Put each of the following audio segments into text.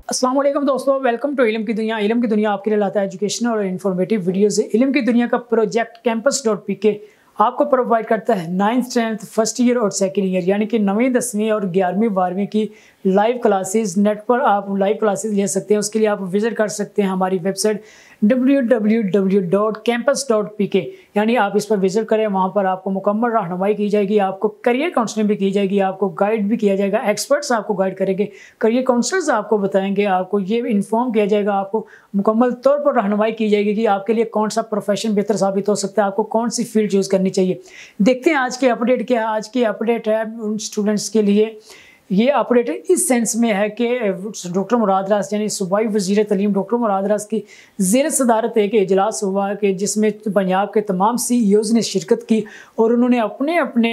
अस्सलाम वालेकुम दोस्तों, वेलकम टू इल्म की दुनिया। इल्म की दुनिया आपके लिए लाता है एजुकेशनल और इन्फॉर्मेटिव वीडियोज़। इल्म की दुनिया का प्रोजेक्ट campus.pk आपको प्रोवाइड करता है 9th 10th फर्स्ट ईयर और सेकेंड ईयर यानी कि 9वीं 10वीं और 11वीं 12वीं की लाइव क्लासेस। नेट पर आप लाइव क्लासेस ले सकते हैं। उसके लिए आप विजिट कर सकते हैं हमारी वेबसाइट www.campus.pk, यानी आप इस पर विजिट करें। वहाँ पर आपको मुकम्मल रहनुमाई की जाएगी, आपको करियर काउंसलिंग भी की जाएगी, आपको गाइड भी किया जाएगा, एक्सपर्ट्स आपको गाइड करेंगे, करियर काउंसलर्स आपको बताएंगे, आपको ये इन्फॉर्म किया जाएगा, आपको मुकम्मल तौर पर रहनुमाई की जाएगी कि आपके लिए कौन सा प्रोफेशन बेहतर साबित हो सकता है, आपको कौन सी फील्ड चूज़ करनी चाहिए। देखते हैं आज के अपडेट क्या है। आज की अपडेट है उन स्टूडेंट्स के लिए। ये अपडेट इस सेंस में है कि डॉक्टर मुराद रास यानी सूबाई वज़ीर तलीम डॉक्टर मुराद रास की ज़ेर सदारत एक इजलास हुआ कि जिसमें पंजाब के तमाम CEOs ने शिरकत की और उन्होंने अपने अपने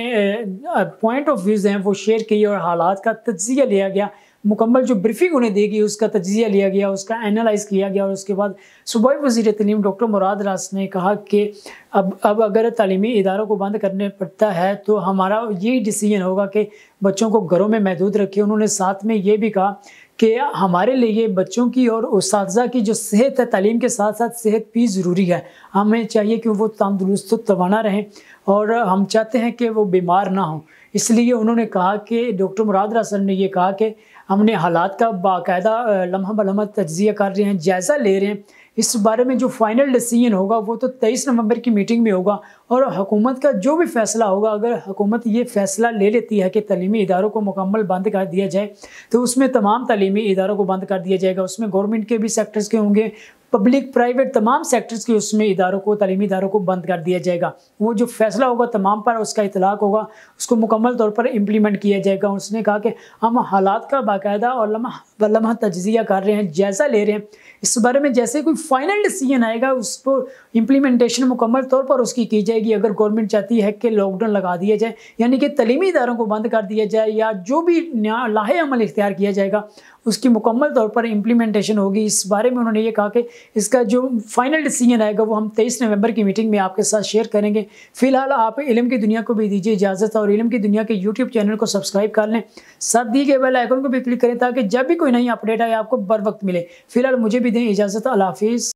पॉइंट ऑफ व्यूज़ हैं वो शेयर किए और हालात का तज्ज़िया लिया गया। मुकम्मल जो ब्रीफिंग उन्हें देगी उसका तज्ज़िया लिया गया, उसका एनालाइज़ किया गया। और उसके बाद सूबाई वज़ीर तलीम डॉक्टर मुराद रास ने कहा कि अब अगर तालीमी इदारों को बंद करने पड़ता है तो हमारा यही डिसीजन होगा कि बच्चों को घरों में महदूद रखें। उन्होंने साथ में ये भी कहा कि हमारे लिए बच्चों की और उस्ताज़ा की जो सेहत है, तालीम के साथ साथ सेहत भी ज़रूरी है। हमें चाहिए कि वो तंदुरुस्त तवाना रहें और हम चाहते हैं कि वो बीमार ना हों। इसलिए उन्होंने कहा कि डॉक्टर मुराद रास ने ये कहा कि हमने हालात का बाकायदा लम्हा बलम्हा तज्ज़िया कर रहे हैं, जायज़ा ले रहे हैं। इस बारे में जो फाइनल डिसीजन होगा वो तो 23 नवंबर की मीटिंग में होगा और हुकूमत का जो भी फैसला होगा, अगर हुकूमत ये फैसला ले लेती है कि तालीमी इदारों को मुकम्मल बंद कर दिया जाए तो उसमें तमाम तालीमी इदारों को बंद कर दिया जाएगा। उसमें गवर्नमेंट के भी सेक्टर्स के होंगे, पब्लिक प्राइवेट तमाम सेक्टर्स के उसमें इदारों को, तालीमी इदारों को बंद कर दिया जाएगा। वो जो फैसला होगा तमाम पर उसका इतलाक होगा, उसको मुकम्मल तौर पर इम्प्लीमेंट किया जाएगा। उसने कहा कि हम हालात का बाकायदा और लम्हा तज्ज़िया कर रहे हैं, जायज़ा ले रहे हैं। इस बारे में जैसे कोई फाइनल डिसीजन आएगा उसको इम्प्लीमेंटेशन मुकम्मल तौर पर उसकी की जाएगी। अगर गवर्नमेंट चाहती है कि लॉकडाउन लगा दिया जाए यानी कि तालीमी इदारों को बंद कर दिया जाए या जो भी लाहे अमल इख्तियार किया जाएगा उसकी मुकम्मल तौर पर इम्प्लीमेंटेशन होगी। इस बारे में उन्होंने ये कहा कि इसका जो फाइनल डिसीजन आएगा वो हम 23 नवंबर की मीटिंग में आपके साथ शेयर करेंगे। फिलहाल आप इल्म की दुनिया को भी दीजिए इजाज़त और इल्म की दुनिया के YouTube चैनल को सब्सक्राइब कर लें, साथ दिए गए बेल आइकन को भी क्लिक करें ताकि जब भी कोई नई अपडेट आए आपको बर वक्त मिले। फिलहाल मुझे भी दें इजाज़त। अल्लाह हाफिज़।